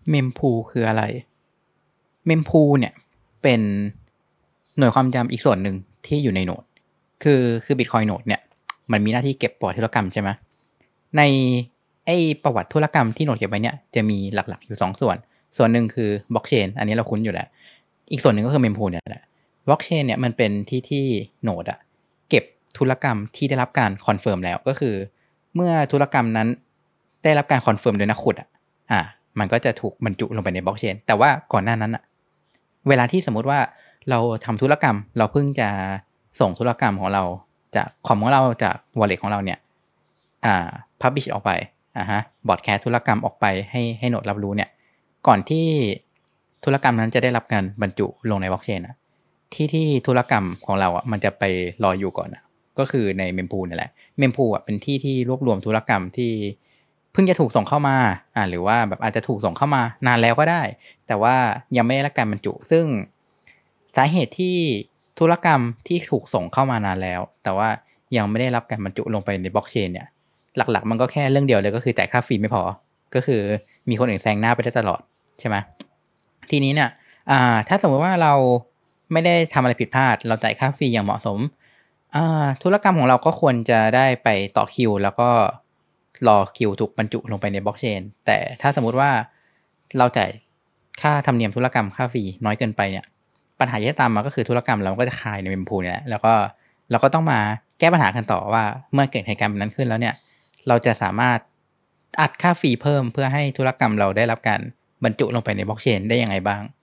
เมมพูคืออะไรเมมพูเนี่ยเป็นหน่วยความจำอีกส่วนหนึ่งที่อยู่ในโนดคือ Bitcoin โนดเนี่ยมันมีหน้าที่เก็บประวัติธุรกรรมใช่ไหมในไอ้ประวัติธุรกรรมที่โนดเก็บไว้เนี่ยจะมีหลักๆอยู่2ส่วนหนึ่งคือบล็อกเชนอันนี้เราคุ้นอยู่แล้วอีกส่วนหนึ่งก็คือเมมพูเนี่ยแหละบล็อกเชนเนี่ยมันเป็นที่โนดอะเก็บธุรกรรมที่ได้รับการคอนเฟิร์มแล้วก็คือเมื่อธุรกรรมนั้นได้รับการคอนเฟิร์มโดยนักขุดมันก็จะถูกบรรจุลงไปในบล็อกเชนแต่ว่าก่อนหน้านั้นเวลาที่สมมุติว่าเราทำธุรกรรมเราเพิ่งจะส่งธุรกรรมของเราจากคอมของเราจาก wallet ของเราเนี่ยpublish ออกไปบอร์ดแคสธุรกรรมออกไปให้โนดรับรู้เนี่ยก่อนที่ธุรกรรมนั้นจะได้รับการบรรจุลงในบล็อกเชนที่ธุรกรรมของเรามันจะไปรออยู่ก่อนก็คือในเมมพูนี่แหละเมมพูเป็นที่รวบรวมธุรกรรมที่เพิ่งจะถูกส่งเข้ามาหรือว่าแบบอาจจะถูกส่งเข้ามานานแล้วก็ได้แต่ว่ายังไม่ได้รับการบรรจุซึ่งสาเหตุที่ธุรกรรมที่ถูกส่งเข้ามานานแล้วแต่ว่ายังไม่ได้รับการบรรจุลงไปในบล็อกเชนเนี่ยหลักๆมันก็แค่เรื่องเดียวเลยก็คือจ่ายค่าฟรีไม่พอก็คือมีคนอื่นแซงหน้าไปได้ตลอดใช่ไหมทีนี้เนี่ยถ้าสมมติว่าเราไม่ได้ทำอะไรผิดพลาดเราจ่ายค่าฟรีอย่างเหมาะสมธุรกรรมของเราก็ควรจะได้ไปต่อคิวแล้วก็รอคิวถูกบรรจุลงไปในบล็อกเชนแต่ถ้าสมมุติว่าเราจ่ายค่าธรรมเนียมธุรกรรมค่าฟรีน้อยเกินไปเนี่ยปัญหาที่จะตามมาก็คือธุรกรรมเราก็จะคายในเมมพูเนี่ยแล้วก็เราก็ต้องมาแก้ปัญหากันต่อว่าเมื่อเกิดเหตุการณ์แบบนั้นขึ้นแล้วเนี่ยเราจะสามารถอัดค่าฟรีเพิ่มเพื่อให้ธุรกรรมเราได้รับการบรรจุลงไปในบล็อกเชนได้ยังไงบ้าง